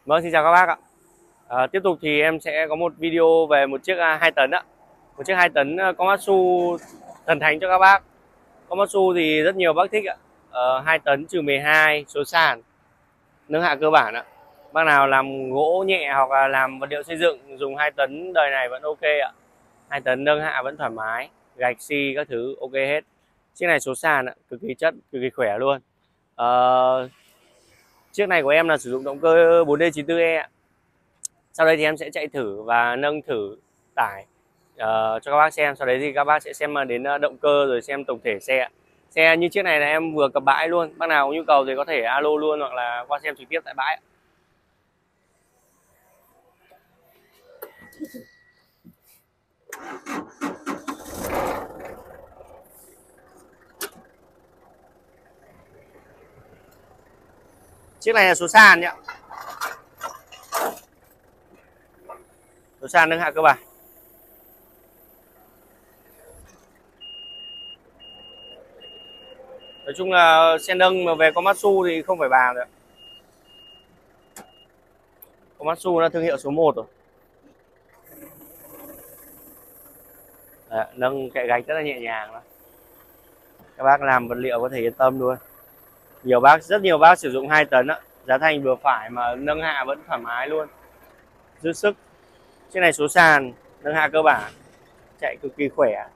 Vâng, xin chào các bác ạ. Tiếp tục thì em sẽ có một video về một chiếc 2 tấn ạ. Một chiếc 2 tấn Komatsu thần thánh cho các bác. Komatsu thì rất nhiều bác thích ạ. 2 tấn trừ 12 số sàn, nâng hạ cơ bản ạ. Bác nào làm gỗ nhẹ hoặc là làm vật liệu xây dựng dùng 2 tấn đời này vẫn ok ạ. 2 tấn nâng hạ vẫn thoải mái, gạch xi các thứ ok hết. Chiếc này số sàn ạ, cực kỳ chất, cực kỳ khỏe luôn. Chiếc này của em là sử dụng động cơ 4D94E ạ. Sau đây thì em sẽ chạy thử và nâng thử tải cho các bác xem. Sau đấy thì các bác sẽ xem đến động cơ rồi xem tổng thể xe. Xe như chiếc này là em vừa cập bãi luôn. Bác nào có nhu cầu thì có thể alo luôn hoặc là qua xem trực tiếp tại bãi. Chiếc này là số sàn nhá. Số sàn nâng hạ cơ bản. Nói chung là xe nâng mà về Komatsu thì không phải bàn nữa. Komatsu là thương hiệu số 1 rồi. Đấy, nâng kệ gạch rất là nhẹ nhàng đó. Các bác làm vật liệu có thể yên tâm luôn. Rất nhiều bác sử dụng 2 tấn á, giá thành vừa phải mà nâng hạ vẫn thoải mái luôn, dư sức. Chiếc này số sàn, nâng hạ cơ bản, chạy cực kỳ khỏe.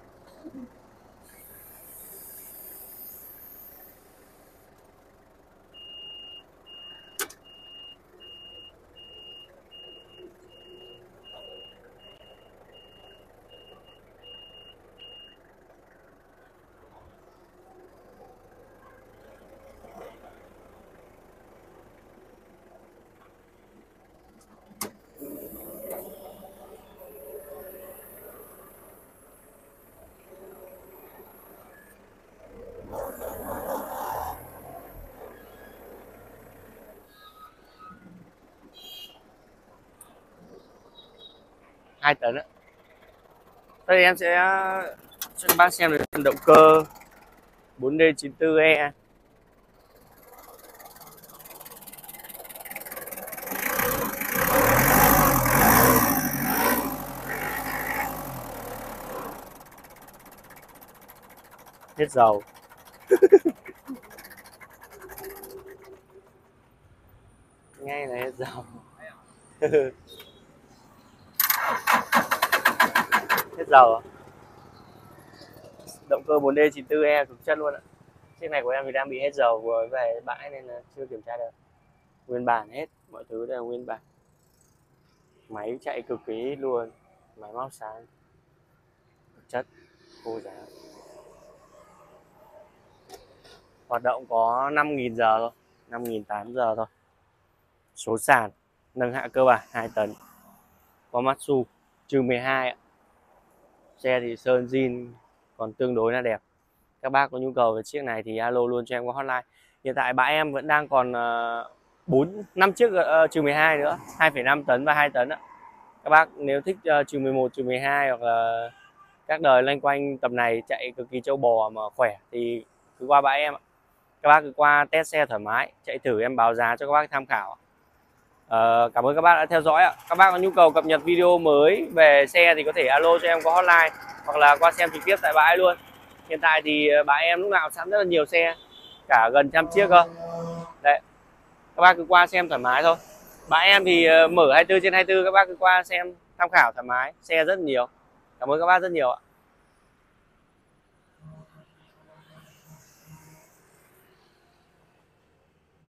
Hai tấn á. Đây em sẽ cho các bác xem được phần động cơ 4D94E. Hết dầu. Ngay là hết dầu. Hết dầu à? Động cơ 4D94E cực chất luôn ạ. Chiếc này của em thì đang bị hết dầu vừa về bãi nên là chưa kiểm tra được. Nguyên bản hết, mọi thứ đều nguyên bản. Máy chạy cực kỳ luôn, máy móc sáng, cực chất, khô giá. Hoạt động có 5.000 giờ thôi, 5.800 giờ thôi. Số sàn, nâng hạ cơ bản 2 tấn. Komatsu trừ 12 ạ. Xe thì sơn zin còn tương đối là đẹp. Các bác có nhu cầu về chiếc này thì alo luôn cho em qua hotline. Hiện tại bãi em vẫn đang còn 5 chiếc trừ 12 nữa, 2,5 tấn và 2 tấn ạ. Các bác nếu thích trừ 11, trừ 12 hoặc là các đời loanh quanh tầm này chạy cực kỳ trâu bò mà khỏe thì cứ qua bãi em ạ. Các bác cứ qua test xe thoải mái, chạy thử em báo giá cho các bác tham khảo. Cảm ơn các bác đã theo dõi ạ. Các bác có nhu cầu cập nhật video mới về xe thì có thể alo cho em qua hotline hoặc là qua xem trực tiếp tại bãi luôn. Hiện tại thì bãi em lúc nào sẵn rất là nhiều xe, cả gần 100 chiếc cơ. Đấy, các bác cứ qua xem thoải mái thôi. Bãi em thì mở 24/24, các bác cứ qua xem tham khảo thoải mái, xe rất nhiều. Cảm ơn các bác rất nhiều ạ.